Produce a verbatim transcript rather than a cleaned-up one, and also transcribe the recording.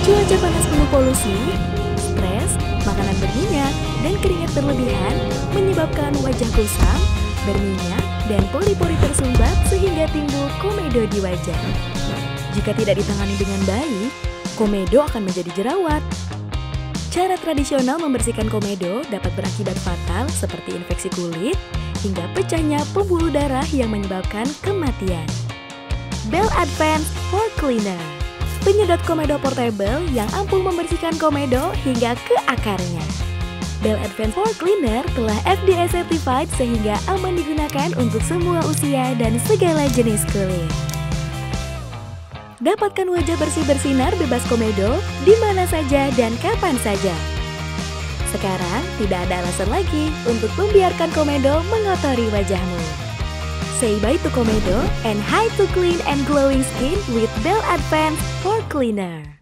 Cuaca panas penuh polusi, stres, makanan berminyak, dan keringat berlebihan menyebabkan wajah kusam, berminyak, dan pori-pori tersumbat sehingga timbul komedo di wajah. Jika tidak ditangani dengan baik, komedo akan menjadi jerawat. Cara tradisional membersihkan komedo dapat berakibat fatal seperti infeksi kulit hingga pecahnya pembuluh darah yang menyebabkan kematian. Bell Advance Pore Cleaner, penyedot komedo portable yang ampuh membersihkan komedo hingga ke akarnya. Bell Advance Pore Cleaner telah F D A certified sehingga aman digunakan untuk semua usia dan segala jenis kulit. Dapatkan wajah bersih bersinar bebas komedo di mana saja dan kapan saja. Sekarang tidak ada alasan lagi untuk membiarkan komedo mengotori wajahmu. Say bye to komedo and hi to clean and glowing skin with Bell Advance Pore Cleaner.